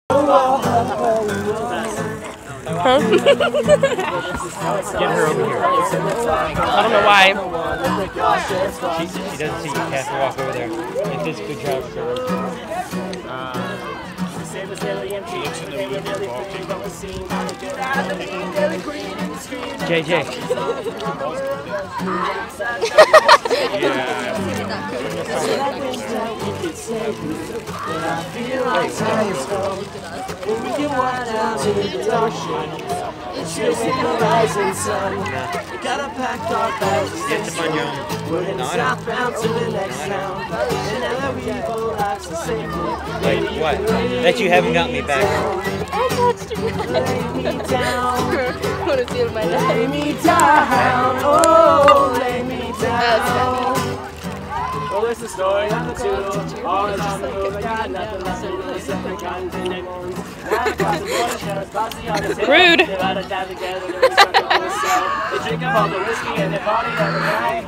Huh? Get her over here. I don't know why. She doesn't see you. Have to walk over there and physically drive her. JJ. Chasing the rising sun, we gotta pack our bags and we're heading southbound to the next town. And now that we both have to save it. Wait, what? That you haven't got me back. I touched you. Lay me down, I want to feel my neck. lay me down, oh, lay me down. Well, it's the story of the two. All the time ago, I got nothing left to lose except the guns and the guns. Rude. They drink up all the whiskey and they party every night.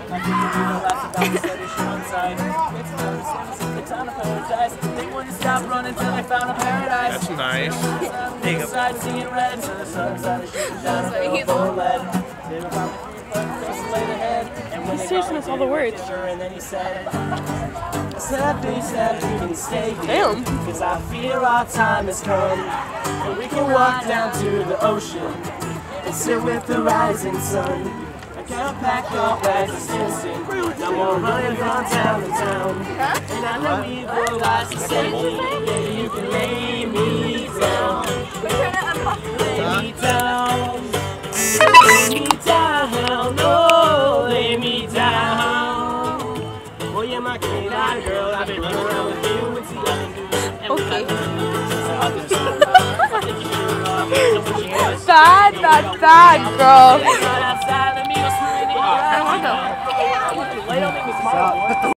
It's on a paradise. They wouldn't stop running till they found a paradise. That's nice. There you go. Seeing red to the sun started shooting down a full lead. They were probably He seriously knows all the words. and then he said, sadly, sadly, you can stay here. Damn. Cause I fear our time has come. And we can walk down to the ocean and sit with the rising sun. I gotta pack our bags and dancing. No more running from town to town. And I know we will rise to safety. Yeah, you can lay me down. Lay me down. Lay me down. Oh, lay me down. Oh, you're my canine girl. I've been running around with you. And see, I can do Bad, girl. I want them.